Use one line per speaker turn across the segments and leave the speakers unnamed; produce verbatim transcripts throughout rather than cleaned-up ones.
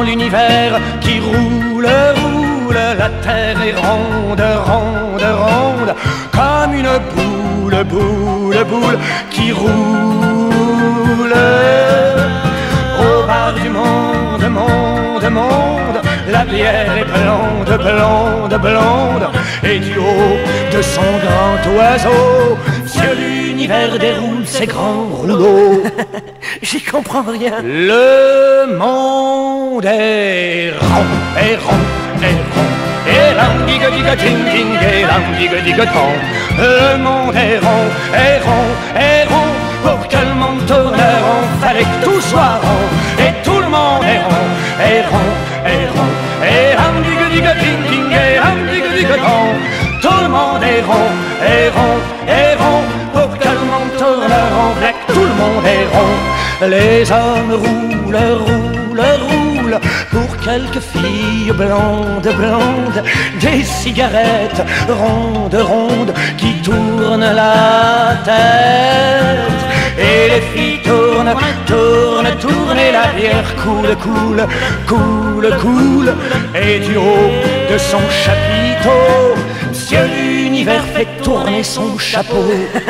l'univers qui roule, roule, la terre est ronde, ronde, ronde, comme une boule, boule, boule qui roule. Au bar du monde, monde, monde, la bière est blonde, blonde, blonde, et du haut de son grand oiseau, sur l'univers déroule ses grands rouleaux.
J'y comprends rien.
Le monde est rond, est rond, est rond, et l'ambigue digue ting ting, et l'ambigue digue tong. Le monde est rond, est rond, est rond, pour que le monde tourne rond, fallait que tout soit rond, et tout le monde est rond, est rond, est rond, et l'ambigue digue ting ting, et l'ambigue digue tong. Tout le monde est rond, est rond, est rond, pour que le monde tourne rond, fallait que tout le monde est rond. Les hommes roulent, roulent, roulent, pour quelques filles blondes, blondes, des cigarettes rondes, rondes, qui tournent la tête. Et les filles tournent, tournent, tournent, et la bière coule, coule, coule, coule, et du haut de son chapiteau, Monsieur l'univers fait tourner son chapeau.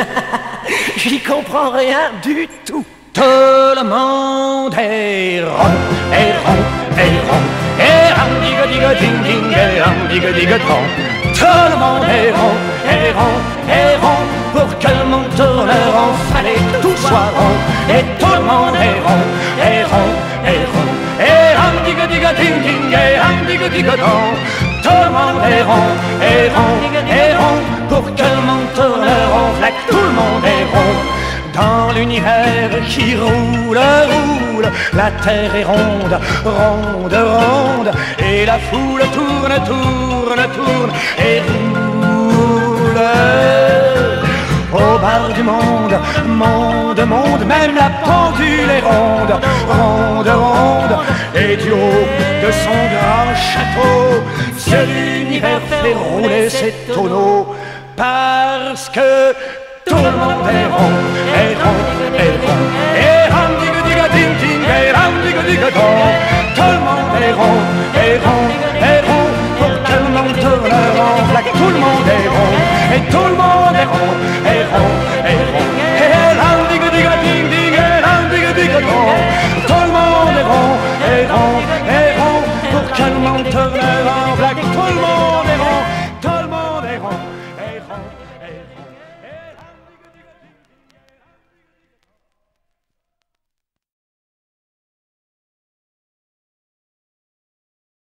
J'y comprends rien du tout.
Tout le monde est rond, est rond, est rond, et ram digue digue ding ding, et ram digue digue tong. Tout le monde est rond, est rond, est rond, pour que le monde tourne rond, fallait que tout soit rond, et tout le monde est rond, est rond, est rond, et ram digue digue ding ding, et ram digue digue tong. Tout le monde est rond, est rond, est rond, pour que le monde tourne rond, fallait que tout le monde est rond. Dans l'univers qui roule, roule, la terre est ronde, ronde, ronde, et la foule tourne, tourne, tourne, et roule. Au bar du monde, monde, monde, même la pendule est ronde, ronde, ronde, et du haut de son grand château, c'est l'univers fait rouler ses tonneaux, parce que tout le monde est rond, est rond, est rond,